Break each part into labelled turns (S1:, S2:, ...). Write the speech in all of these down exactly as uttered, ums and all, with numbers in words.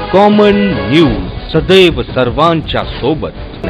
S1: Common news सदैव सर्वांच्या सोबत।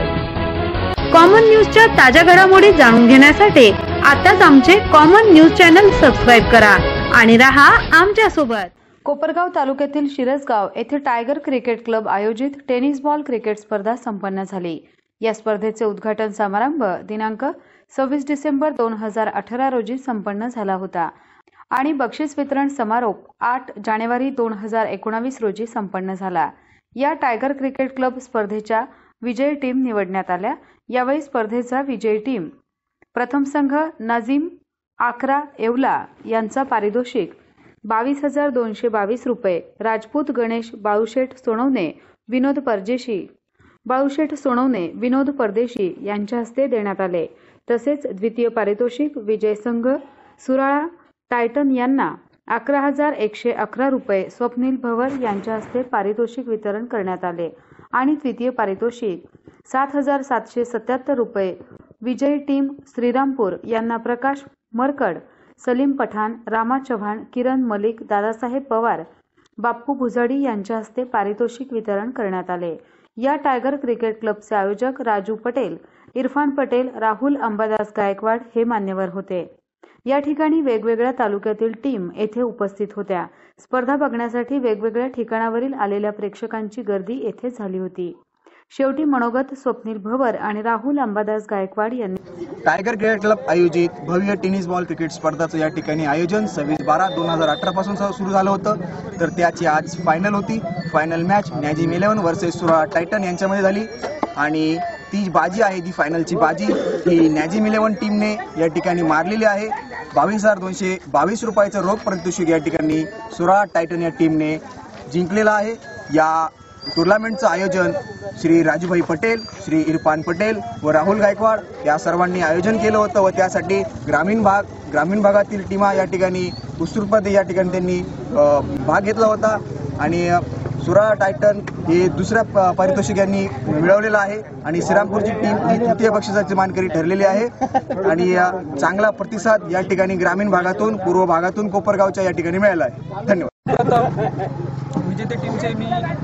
S2: कॉमन न्यूजच्या ताज्या घडामोडी जाणून घेण्यासाठी आताच आमचे कॉमन न्यूज चॅनल सबस्क्राइब करा आणि रहा आमच्या सोबत। कोपरगाव तालुक्यातील शिरसगाव येथे टायगर क्रिकेट क्लब आयोजित टेनिस बॉल क्रिकेट स्पर्धा संपन्न झाली। या स्पर्धेचे उद्घाटन समारंभ दिनांक सव्वीस डिसेंबर दोन हजार अठरा रोजी संपन्न झाला होता आणि बक्षीस वितरण समारोप आठ जानेवारी दोन हजार एकोणावीस रोजी संपन्न झाला। या टायगर क्रिकेट क्लब स्पर्धेच्या विजयी टीम निवडण्यात आल्या। यावेळी स्पर्धेचा विजयी टीम प्रथम संघ नाझीम आकरा येवला यांचा पारितोषिक बावीस हजार दोनशे बावीस रुपये, राजपूत गणेश बाळूशेठ सोनवणे विनोद परदेशी बाळूशेठ सोनवणे विनोद परदेशी यांच्या हस्ते देण्यात आले। तसेच द्वितीय पारितोषिक विजय संघ सुराळा टायटन यांना अकरा हजार एकशे अकरा रुपये स्वप्नील भवर यांच्या हस्ते पारितोषिक वितरण करण्यात आले आणि तृतीय पारितोषिक सात हजार सातशे सत्याहत्तर रुपये विजयी टीम श्रीरामपूर यांना प्रकाश मरकड, सलीम पठाण, रामा चव्हाण, किरण मलिक, दादासाहेब पवार, बाप्पू भुजाडी यांच्या हस्ते पारितोषिक वितरण करण्यात आले। या टायगर क्रिकेट क्लबचे आयोजक राजू पटेल, इरफान पटेल, राहुल अंबादास गायकवाड हे मान्यवर होते। या ठिकाणी वेगवेगळ्या तालुक्यातील टीम येथे उपस्थित होत्या। स्पर्धा बघण्यासाठी वेगवेगळ्या ठिकाणावरील आलेल्या प्रेक्षकांची गर्दी येथे झाली होती। शेवटी मनोगत स्वप्नील भवर आणि राहुल अंबादास गायकवाड यांनी
S3: टायगर क्रिकेट क्लब आयोजित भव्य टेनिस बॉल क्रिकेट स्पर्धाचं या ठिकाणी आयोजन सव्वीस बारा दोन हजार अठरा पासून सुरू झालं होतं। तर त्याची आज फायनल होती। Final match Nazim eleven versus Surala titan यांच्यामध्ये झाली आणि ती बाजी आहे, ती फायनलची बाजी ही नाझीम इलेव्हन टीमने या ठिकाणी मारलेली आहे। बावीस हजार दोनशे बावीस रुपयाचं रोख पारितोषिक या ठिकाणी सुराळा टायटन या टीमने जिंकलेलं आहे। या टुर्नामेंटचं आयोजन श्री राजूभाई पटेल, श्री इरफान पटेल व राहुल गायकवाड या सर्वांनी आयोजन केलं होतं व त्यासाठी ग्रामीण भाग ग्रामीण भागातील टीमा या ठिकाणी उत्स्फूर्तपणे या ठिकाणी त्यांनी भाग घेतला होता आणि सुराळा टायटन हे दुसऱ्या पारितोषिक यांनी मिळवलेलं आहे आणि श्रीरामपूरची टीम ही तृतीय बक्षिसाची मानकरी ठरलेली आहे आणि चांगला प्रतिसाद या ठिकाणी ग्रामीण भागातून पूर्व भागातून कोपरगावच्या या ठिकाणी मिळाला आहे। धन्यवाद।
S4: विजेते टीमचे मी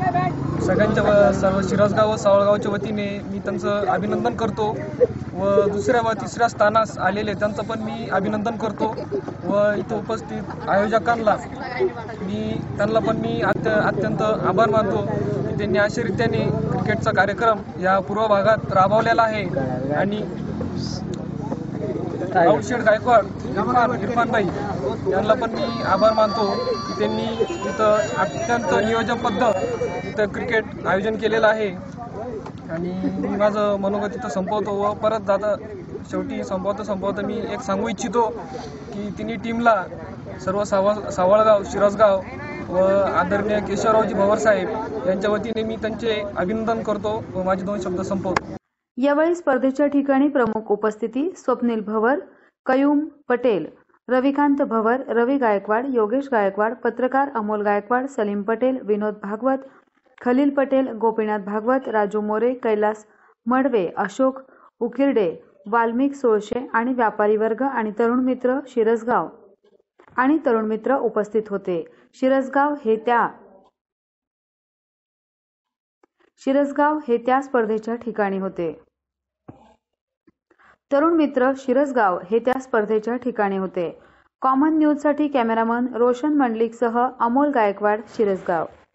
S4: सगळ्यांच्या सर्व शिरसगाव व सावळगावच्या वतीने मी त्यांचं अभिनंदन करतो व दुसऱ्या व तिसऱ्या स्थानास आलेले त्यांचं पण मी अभिनंदन करतो व इथं उपस्थित आयोजकांना मी त्यांना पण मी अत्य अत्यंत आभार मानतो की त्यांनी अशा रीत्याने क्रिकेटचा कार्यक्रम या पूर्व भागात राबवलेला आहे आणि बाळूशेठ गायकवाड इरफान इरफानभाई यांना पण मी आभार मानतो की त्यांनी इथं अत्यंत नियोजनबद्ध इथं क्रिकेट आयोजन केलेलं आहे आणि मी माझं मनोगत इथं संपवतो व परत जाता शेवटी संपवता संपवता मी एक सांगू इच्छितो की तिन्ही टीमला सर्व साव सावळगाव शिरसगाव व आदरणीय केशवरावजी भवर साहेब यांच्या वतीने मी त्यांचे अभिनंदन करतो व माझे दोन शब्द संपवतो।
S2: यावेळी स्पर्धेच्या ठिकाणी प्रमुख उपस्थिती स्वप्नील भवर, कयूम पटेल, रविकांत भवर, रवी गायकवाड, योगेश गायकवाड, पत्रकार अमोल गायकवाड, सलीम पटेल, विनोद भागवत, खलील पटेल, गोपीनाथ भागवत, राजू मोरे, कैलास मडवे, अशोक उकिरडे, वाल्मिक सोळशे आणि व्यापारी वर्ग आणि तरुण मित्र शिरसगाव आणि तरुण मित्र उपस्थित होते। शिरसगाव हे त्या शिरसगाव हे त्या स्पर्धेच्या ठिकाणी होते। तरुण मित्र शिरसगाव हे त्या स्पर्धेच्या ठिकाणी होते। कॉमन न्यूज साठी कॅमेरामन रोशन मंडलिकसह अमोल गायकवाड, शिरसगाव।